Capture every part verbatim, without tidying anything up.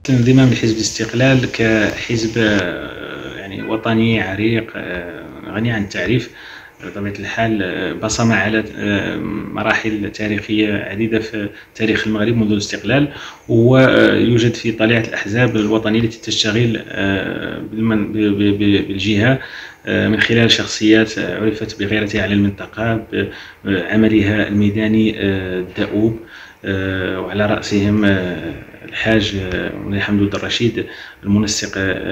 الانضمام لحزب الاستقلال كحزب يعني وطني عريق غني عن التعريف بطبيعة الحال، بصم على مراحل تاريخية عديدة في تاريخ المغرب منذ الاستقلال، ويوجد في طليعة الأحزاب الوطنية التي تشتغل بالجهة من خلال شخصيات عرفت بغيرتها على المنطقة بعملها الميداني الدؤوب، وعلى رأسهم الحاج مولاي حمدود الرشيد المنسق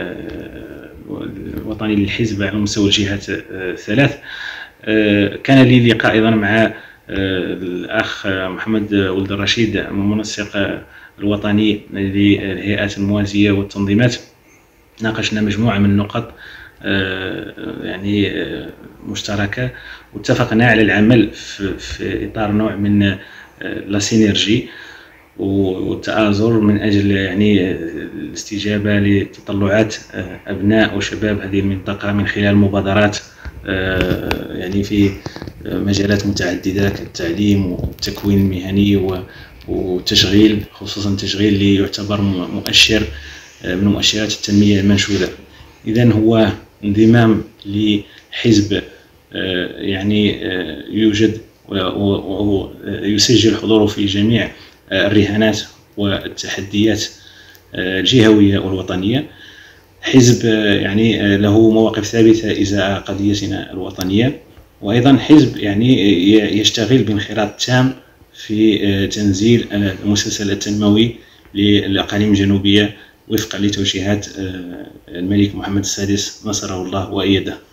الوطني للحزب على مستوى الجهات الثلاث. كان لي لقاء أيضا مع الأخ محمد ولد الرشيد المنسق الوطني للهيئات الموازية والتنظيمات. ناقشنا مجموعة من النقط يعني مشتركة، واتفقنا على العمل في إطار نوع من لا سينيرجي والتآزر من أجل يعني الاستجابة لتطلعات أبناء وشباب هذه المنطقة من خلال مبادرات يعني في مجالات متعددة كالتعليم والتكوين المهني والتشغيل، خصوصا التشغيل اللي يعتبر مؤشر من مؤشرات التنمية المنشودة. إذن هو انضمام لحزب يعني يوجد ويسجل حضوره في جميع الرهانات والتحديات الجهوية والوطنية. حزب يعني له مواقف ثابتة إزاء قضيتنا الوطنية، وأيضا حزب يعني يشتغل بانخراط تام في تنزيل المسلسل التنموي للأقاليم الجنوبية وفقا لتوجيهات الملك محمد السادس نصره الله وأيده.